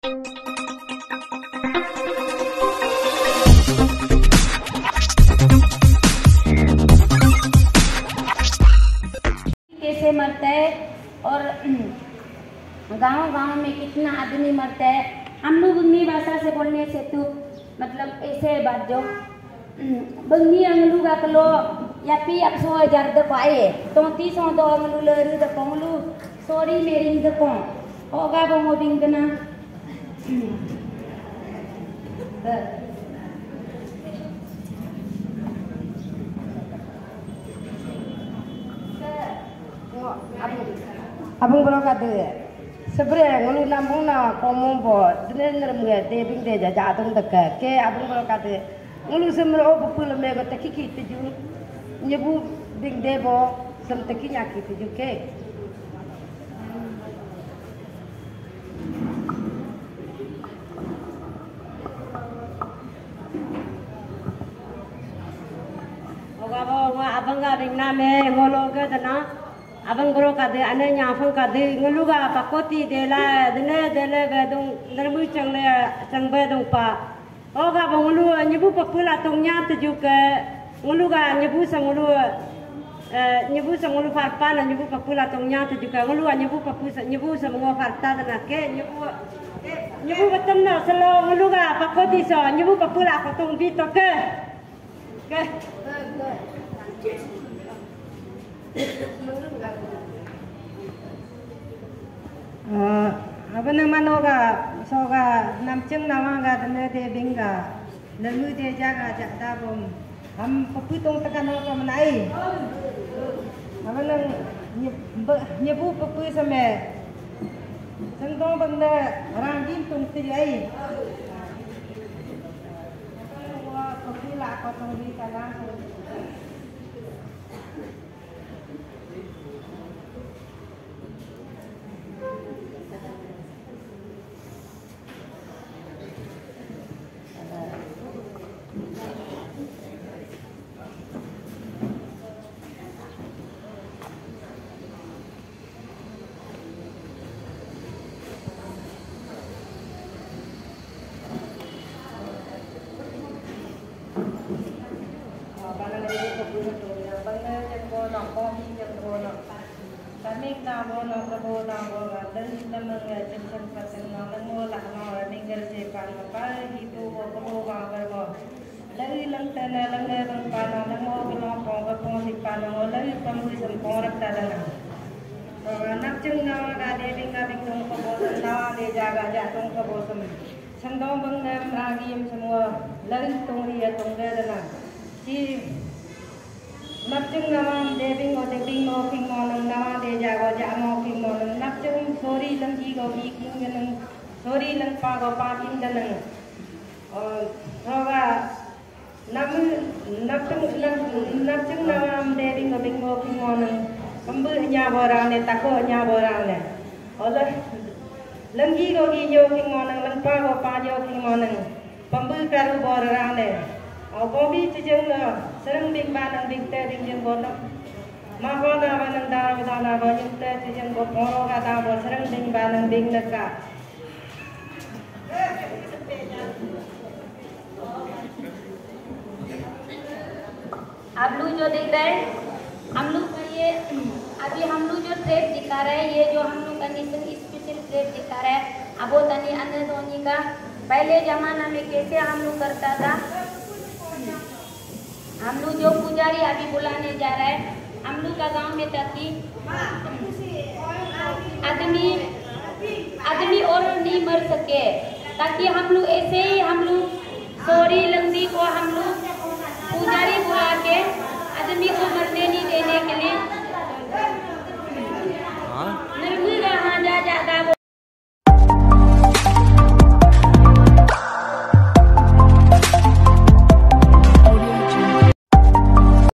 कैसे मरता है और गांव-गांव में कितना आदमी मरता है। हम लोग बंगी भाषा से बोलने से तो मतलब ऐसे बात जो बंगी अंगलू का कलो या पी अब 100,000 दे पाए तो 30 दो अंगलू लरू दे पोंगलू सॉरी मेरी दे पों होगा बोंगो बिंगना abang bro kata sebenarnya ngulu lambung na komong bo dene nge de bing de ja tung de ke abang bro kata ngulu semro bupul me ko takiki tiju nyebu bing de bo sem taki nyaki tiju ke oga bo abang ga bing na me ngolo ke dana abang bro kade ane nyafang kade nguluga pakoti dela dene dele bedung nermu changbe dong pa oga bangulu nyebu pakula tongnya tujuke nguluga nyebu sangulu farpa na nyebu pakula tongnya tujuke nguluga nyebu samongo farta dana ke nyebu betul na selo nguluga pakoti so nyebu pakula kotong bitoke ke apa nama noga soga namceng nama ga dene de binga lalu de jaga jada bom ham paputong tekan noga menai apa nang nyebu papu same sengtong benda rangin tung tijai papila kotong di kalang Sendong bengem ragim semua lain tung dia tung dia dana si napjung nama deving o deving o king o nama de jago jamo king o napjung sorry lang ji go bi king ganang sorry lang pa go pa king ganang roga napjung nama deving o deving o king o pembu nya borang ne tako nya borang ne oleh lagi go gi yo king o nang lang pa go pa yo king o nang pembu karu borang ne Bobi cijeng sereng bing banang bing te bing jeng bono, mahona banang dara badana banang te cijeng bot moro kata bot sereng bing banang bing neka. आप लोग जो देख रहे हैं हम लोग का ये अभी हम लोग जो ट्रेप दिखा रहे हैं ये जो हम लोग का नेशन स्पेशल ट्रेप दिखा रहे हैं अब वो तनी अन्य धोनी का पहले जमाना में कैसे हम लोग करता था। हम लोग जो पुजारी अभी बुलाने जा रहा है हम लोग का गांव में ताकि आदमी और नहीं मर सके ताकि हम लोग ऐसे ही हम लोग